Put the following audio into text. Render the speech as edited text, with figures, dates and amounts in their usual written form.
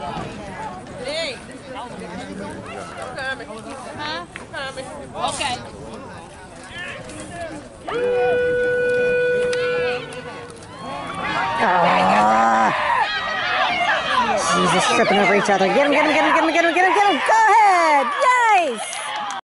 Hey. Huh? Okay. Jesus, tripping over each other. Get him, get him, get him, get him, get him, get him, get him. Go ahead. Nice.